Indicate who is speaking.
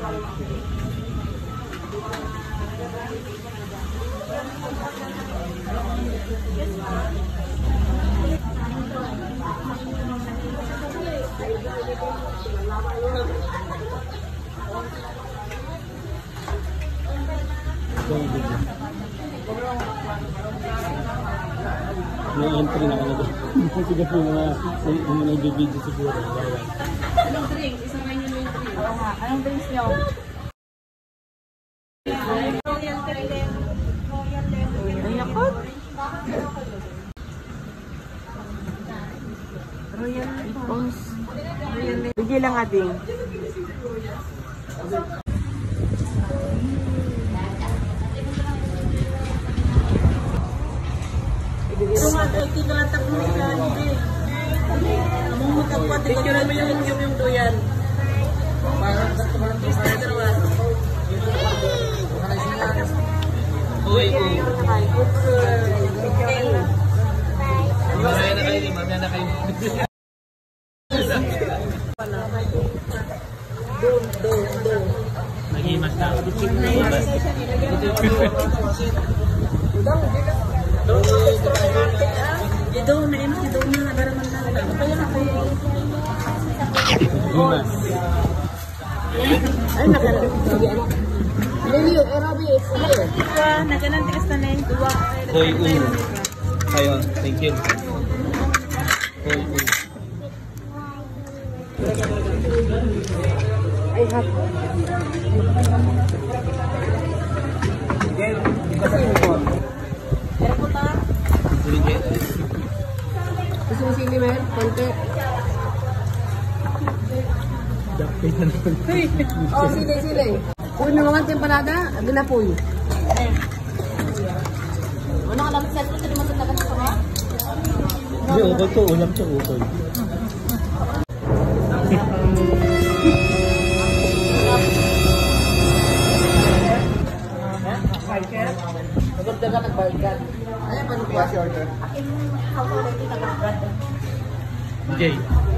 Speaker 1: May entry na ano doon. Sige po mga nag-video siguro.
Speaker 2: Anong drink? Isang kayo yung drink. Oo nga. Anong drinks nyo? Royal Lemon. Ay, ako. Royal Lemon. Bigyan lang ating. Ito nga, ito nalatak mo siya, hindi. Among magkapwa, tignan mo yung duyan. Parang sa dalawa. Uy, mamaya na kayo, mamaya na kayo. Nag-imas na. Didaw na yun, didaw na nagaraman na. Kaya na kayo. Ay, nagaraman. Lili, Erabi, Dua, naganan tikas na na yung dua.
Speaker 1: Hoy, ayun, thank you. Hoy,
Speaker 2: Ay, hap. Kasi yun po. Pero po ta? Gusto mo sili, Mer? Konti. Oh, sili. Kung naman tempanada, ginapoy. Ano ka lang sa ito? Hindi mo ito naman ito ha?
Speaker 1: Hindi, ukol to. Ulam to, ukol.
Speaker 2: Nagagdaga nag-bargad. Ano pa nung order? Akin, how already nag-bargad.
Speaker 1: Jay.